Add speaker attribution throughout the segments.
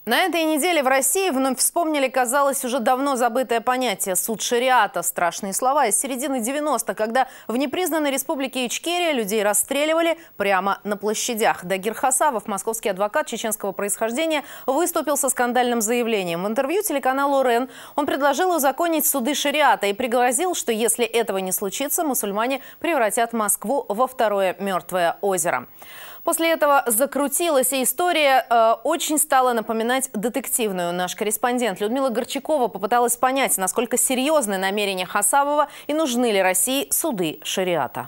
Speaker 1: На этой неделе в России вновь вспомнили, казалось, уже давно забытое понятие «суд шариата». Страшные слова из середины 90-х, когда в непризнанной республике Ичкерия людей расстреливали прямо на площадях. Дагир Хасавов, московский адвокат чеченского происхождения, выступил со скандальным заявлением. В интервью телеканалу РЕН он предложил узаконить суды шариата и пригрозил, что если этого не случится, мусульмане превратят Москву во второе мертвое озеро. После этого закрутилась, и история очень стала напоминать детективную. Наш корреспондент Людмила Горчакова попыталась понять, насколько серьезны намерения Хасавова и нужны ли России суды шариата.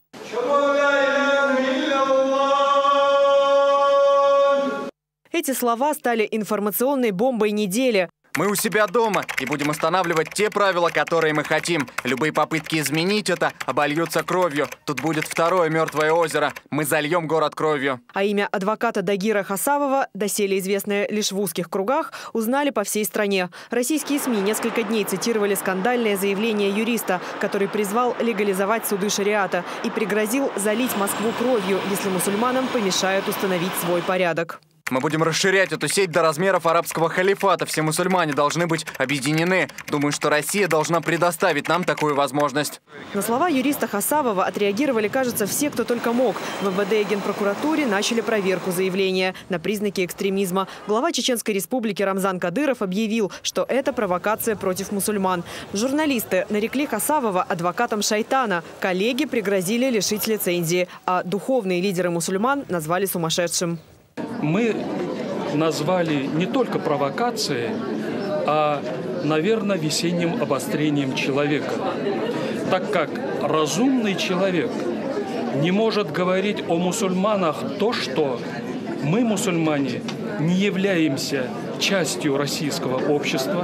Speaker 2: Эти слова стали информационной бомбой недели.
Speaker 3: Мы у себя дома и будем устанавливать те правила, которые мы хотим. Любые попытки изменить это обольются кровью. Тут будет второе мертвое озеро. Мы зальем город кровью.
Speaker 2: А имя адвоката Дагира Хасавова, доселе известное лишь в узких кругах, узнали по всей стране. Российские СМИ несколько дней цитировали скандальное заявление юриста, который призвал легализовать суды шариата и пригрозил залить Москву кровью, если мусульманам помешают установить свой порядок.
Speaker 3: Мы будем расширять эту сеть до размеров арабского халифата. Все мусульмане должны быть объединены. Думаю, что Россия должна предоставить нам такую возможность.
Speaker 2: На слова юриста Хасавова отреагировали, кажется, все, кто только мог. В МВД и Генпрокуратуре начали проверку заявления на признаки экстремизма. Глава Чеченской Республики Рамзан Кадыров объявил, что это провокация против мусульман. Журналисты нарекли Хасавова адвокатом шайтана. Коллеги пригрозили лишить лицензии. А духовные лидеры мусульман назвали сумасшедшим.
Speaker 4: Мы назвали не только провокацией, а, наверное, весенним обострением человека. Так как разумный человек не может говорить о мусульманах то, что мы, мусульмане, не являемся частью российского общества.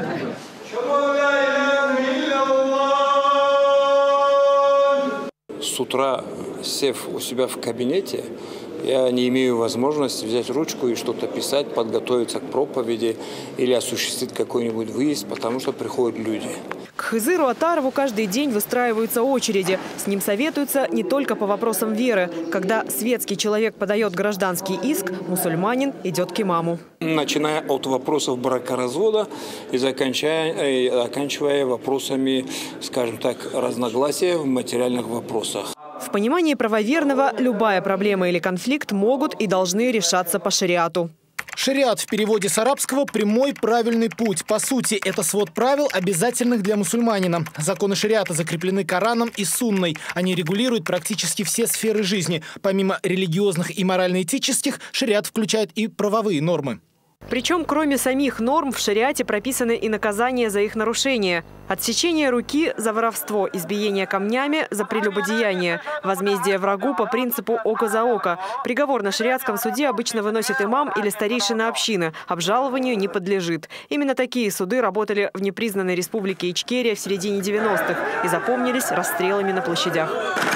Speaker 5: С утра, сев у себя в кабинете, я не имею возможности взять ручку и что-то писать, подготовиться к проповеди или осуществить какой-нибудь выезд, потому что приходят люди.
Speaker 2: К Хызыру Атарову каждый день выстраиваются очереди. С ним советуются не только по вопросам веры. Когда светский человек подает гражданский иск, мусульманин идет к имаму.
Speaker 5: Начиная от вопросов бракоразвода и заканчивая вопросами, скажем так, разногласия в материальных вопросах.
Speaker 2: В понимании правоверного любая проблема или конфликт могут и должны решаться по шариату.
Speaker 6: Шариат в переводе с арабского – прямой правильный путь. По сути, это свод правил, обязательных для мусульманина. Законы шариата закреплены Кораном и Сунной. Они регулируют практически все сферы жизни. Помимо религиозных и морально-этических, шариат включает и правовые нормы.
Speaker 2: Причем, кроме самих норм, в шариате прописаны и наказания за их нарушение. Отсечение руки за воровство, избиение камнями за прелюбодеяние, возмездие врагу по принципу око за око. Приговор на шариатском суде обычно выносит имам или старейшина общины, обжалованию не подлежит. Именно такие суды работали в непризнанной республике Ичкерия в середине 90-х и запомнились расстрелами на площадях.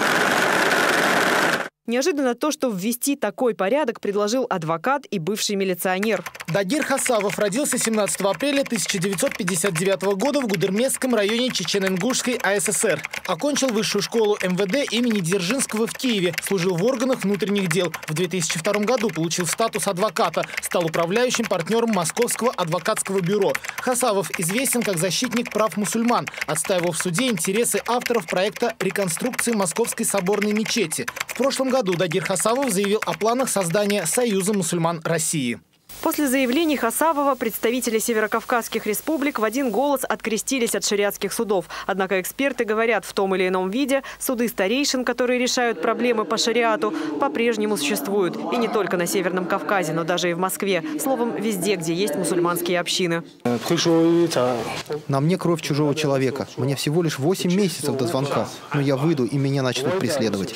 Speaker 2: Неожиданно то, что ввести такой порядок, предложил адвокат и бывший милиционер.
Speaker 6: Дагир Хасавов родился 17 апреля 1959 года в Гудермесском районе Чечено-Ингушской АССР. Окончил высшую школу МВД имени Дзержинского в Киеве. Служил в органах внутренних дел. В 2002 году получил статус адвоката. Стал управляющим партнером Московского адвокатского бюро. Хасавов известен как защитник прав мусульман. Отстаивал в суде интересы авторов проекта реконструкции Московской соборной мечети. В прошлом году Дагир Хасавов заявил о планах создания Союза мусульман России.
Speaker 2: После заявлений Хасавова представители северокавказских республик в один голос открестились от шариатских судов. Однако эксперты говорят, в том или ином виде суды старейшин, которые решают проблемы по шариату, по-прежнему существуют. И не только на Северном Кавказе, но даже и в Москве. Словом, везде, где есть мусульманские общины.
Speaker 7: На мне кровь чужого человека. Мне всего лишь 8 месяцев до звонка. Но я выйду, и меня начнут преследовать.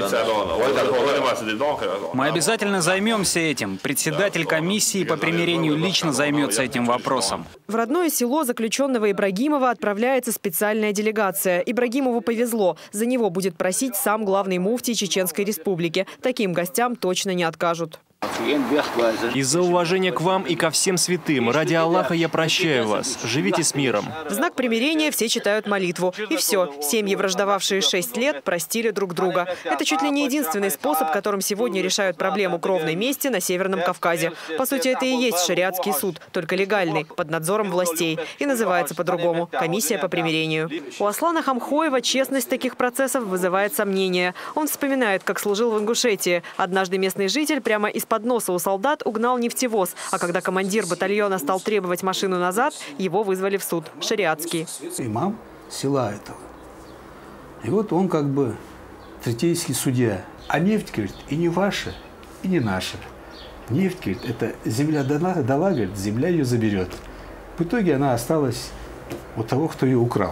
Speaker 8: Мы обязательно займемся этим. Председатель комиссии по примирению лично займется этим вопросом.
Speaker 2: В родное село заключенного Ибрагимова отправляется специальная делегация. Ибрагимову повезло. За него будет просить сам главный муфтий Чеченской Республики. Таким гостям точно не откажут.
Speaker 9: Из-за уважения к вам и ко всем святым, ради Аллаха я прощаю вас. Живите с миром.
Speaker 2: В знак примирения все читают молитву. И все. Семьи, враждовавшие 6 лет, простили друг друга. Это чуть ли не единственный способ, которым сегодня решают проблему кровной мести на Северном Кавказе. По сути, это и есть шариатский суд, только легальный, под надзором властей. И называется по-другому – комиссия по примирению. У Аслана Хамхоева честность таких процессов вызывает сомнения. Он вспоминает, как служил в Ингушетии. Однажды местный житель прямо из-под носа у солдат угнал нефтевоз. А когда командир батальона стал требовать машину назад, его вызвали в суд. Шариатский.
Speaker 10: Имам села этого. И вот он как бы третейский судья. А нефть, говорит, и не ваша, и не наша. Нефть, говорит, это земля дала, говорит, земля ее заберет. В итоге она осталась у того, кто ее украл.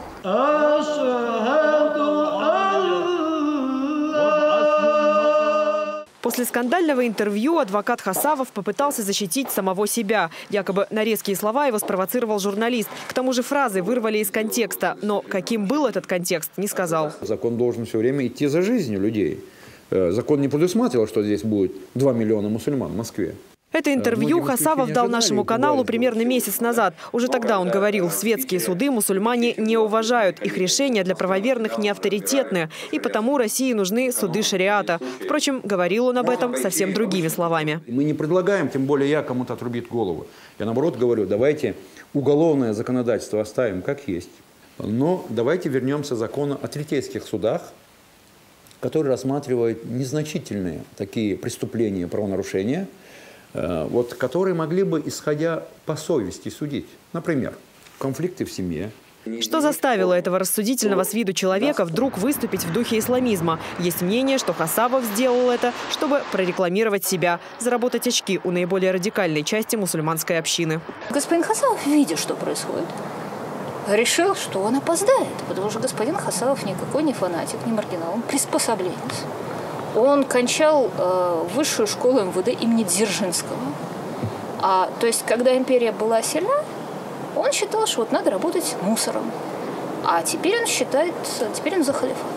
Speaker 2: После скандального интервью адвокат Хасавов попытался защитить самого себя. Якобы на резкие слова его спровоцировал журналист. К тому же фразы вырвали из контекста. Но каким был этот контекст, не сказал.
Speaker 11: Закон должен все время идти за жизнью людей. Закон не предусматривал, что здесь будет 2 миллиона мусульман в Москве.
Speaker 2: Это интервью Хасавов дал нашему каналу примерно месяц назад. Уже тогда он говорил, светские суды мусульмане не уважают. Их решения для правоверных не авторитетны. И потому России нужны суды шариата. Впрочем, говорил он об этом совсем другими словами.
Speaker 11: Мы не предлагаем, тем более я кому-то отрубить голову. Я наоборот говорю, давайте уголовное законодательство оставим как есть. Но давайте вернемся к закону о третейских судах, который рассматривает незначительные такие преступления, правонарушения, которые могли бы, исходя по совести, судить. Например, конфликты в семье.
Speaker 2: Что заставило этого рассудительного с виду человека вдруг выступить в духе исламизма? Есть мнение, что Хасавов сделал это, чтобы прорекламировать себя, заработать очки у наиболее радикальной части мусульманской общины.
Speaker 12: Господин Хасавов, видя, что происходит, решил, что он опоздает, потому что господин Хасавов никакой не фанатик, не маргинал, он приспособленец. Он кончал высшую школу МВД имени Дзержинского. То есть, когда империя была сильна, он считал, что вот надо работать мусором. А теперь он считает, теперь он за халифат.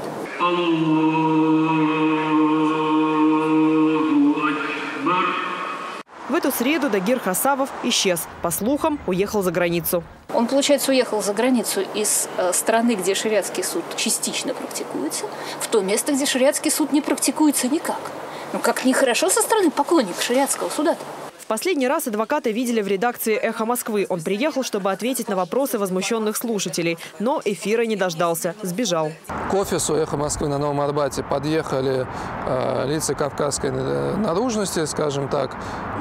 Speaker 2: В эту среду Дагир Хасавов исчез. По слухам, уехал за границу.
Speaker 12: Он, получается, уехал за границу из страны, где шариатский суд частично практикуется, в то место, где шариатский суд не практикуется никак. Ну, как нехорошо со стороны поклонника шариатского суда-то.
Speaker 2: В последний раз адвоката видели в редакции «Эхо Москвы». Он приехал, чтобы ответить на вопросы возмущенных слушателей. Но эфира не дождался. Сбежал.
Speaker 13: К офису «Эхо Москвы» на Новом Арбате подъехали лица кавказской наружности, скажем так,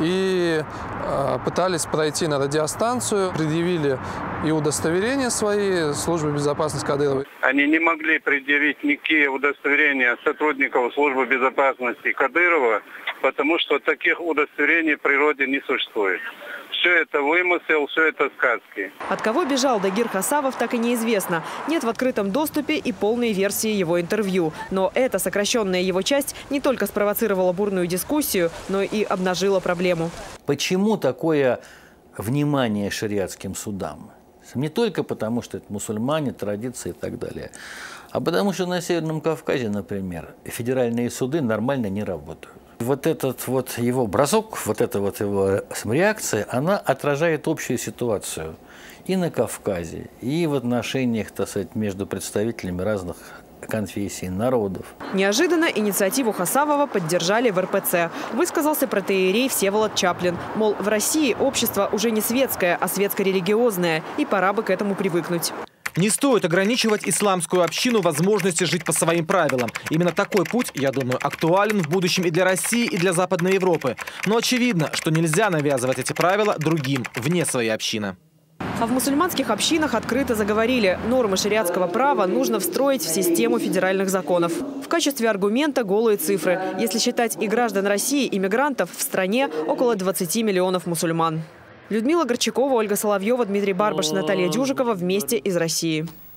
Speaker 13: и пытались пройти на радиостанцию, предъявили и удостоверения свои службы безопасности Кадыровой.
Speaker 14: Они не могли предъявить никакие удостоверения сотрудников службы безопасности Кадырова, потому что таких удостоверений в природе не существует. Все это вымысел, все это сказки.
Speaker 2: От кого бежал Дагир Хасавов, так и неизвестно. Нет в открытом доступе и полной версии его интервью. Но эта сокращенная его часть не только спровоцировала бурную дискуссию, но и обнажила проблему.
Speaker 15: Почему такое внимание шариатским судам? Не только потому, что это мусульмане, традиции и так далее, а потому что на Северном Кавказе, например, федеральные суды нормально не работают. Вот этот вот его бросок, вот эта вот его реакция, она отражает общую ситуацию и на Кавказе, и в отношениях, так сказать, между представителями разных конфессий, народов.
Speaker 2: Неожиданно инициативу Хасавова поддержали в РПЦ. Высказался протоиерей Всеволод Чаплин. Мол, в России общество уже не светское, а светско-религиозное, и пора бы к этому привыкнуть.
Speaker 6: Не стоит ограничивать исламскую общину возможности жить по своим правилам. Именно такой путь, я думаю, актуален в будущем и для России, и для Западной Европы. Но очевидно, что нельзя навязывать эти правила другим, вне своей общины.
Speaker 2: А в мусульманских общинах открыто заговорили. Нормы шариатского права нужно встроить в систему федеральных законов. В качестве аргумента голые цифры. Если считать и граждан России, иммигрантов, в стране около 20 миллионов мусульман. Людмила Горчакова, Ольга Соловьева, Дмитрий Барбаш, Наталья Дюжикова. Вместе из России.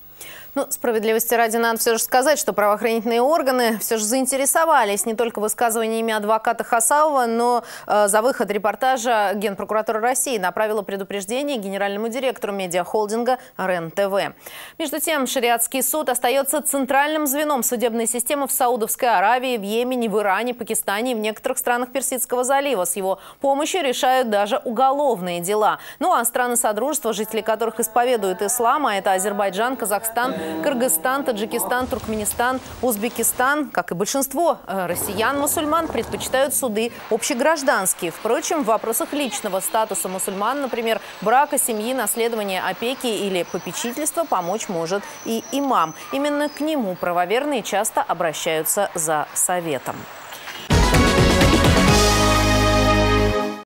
Speaker 1: Ну, справедливости ради надо все же сказать, что правоохранительные органы все же заинтересовались не только высказываниями адвоката Хасавова, но за выход репортажа Генпрокуратура России направила предупреждение генеральному директору медиахолдинга РЕН-ТВ. Между тем, шариатский суд остается центральным звеном судебной системы в Саудовской Аравии, в Йемене, в Иране, Пакистане и в некоторых странах Персидского залива. С его помощью решают даже уголовные дела. Ну а страны Содружества, жители которых исповедуют ислам, а это Азербайджан, Казахстан, Кыргызстан, Таджикистан, Туркменистан, Узбекистан, как и большинство россиян-мусульман, предпочитают суды общегражданские. Впрочем, в вопросах личного статуса мусульман, например, брака, семьи, наследования, опеки или попечительства, помочь может и имам. Именно к нему правоверные часто обращаются за советом.